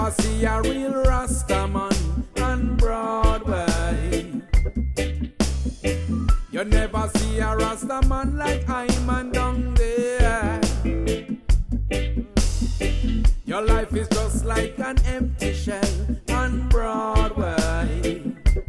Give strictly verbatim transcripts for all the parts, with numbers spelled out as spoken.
never see a real Rasta man on Broadway. You never see a Rasta man like I'm down there. Your life is just like an empty shell on Broadway.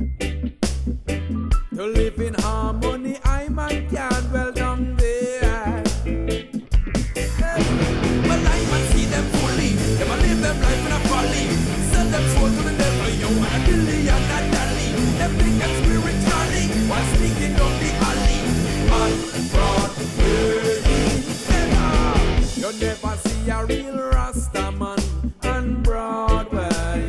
To live in harmony, I'm and can't dwell down there. Hey. Well, I man see them fully. Them a live them life in a folly. Sell them soul to the devil, yo, and a billion and dolly. Them big them spiritually while sneaking down the alley. On Broadway. You never see a real Rasta man on Broadway.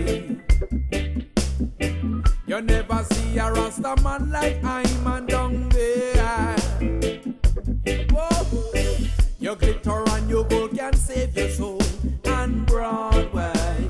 You never see a Rasta man like I'm and down there. Whoa. Your glitter and your gold can save your soul on Broadway.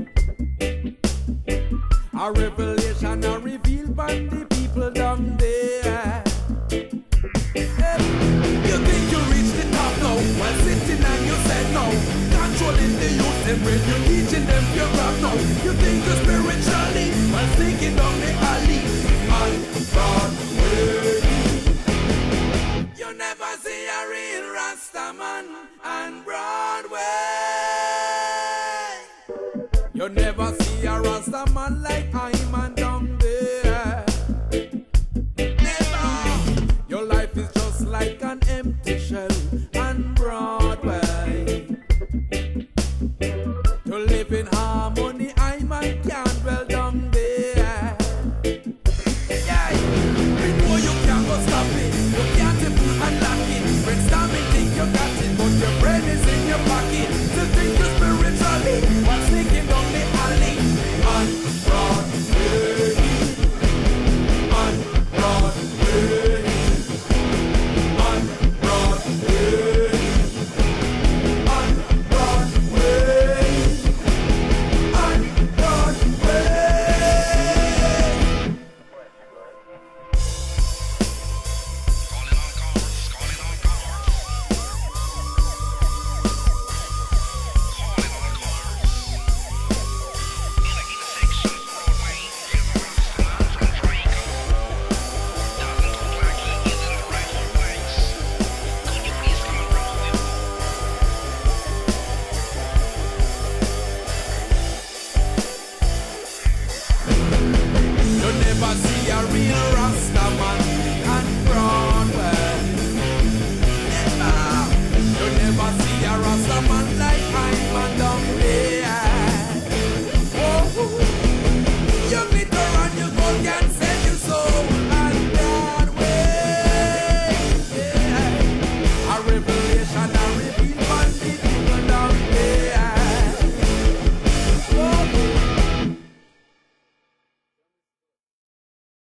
A revelation are revealed by the people down there. Hey. You think you reach the top now, while sitting and you said no. Controlling the youth, them when you're teaching them your rap now. You think you're spiritually, while sneaking down the alley. On Broadway. You never see a real Rasta man on Broadway. You never see a Rasta man like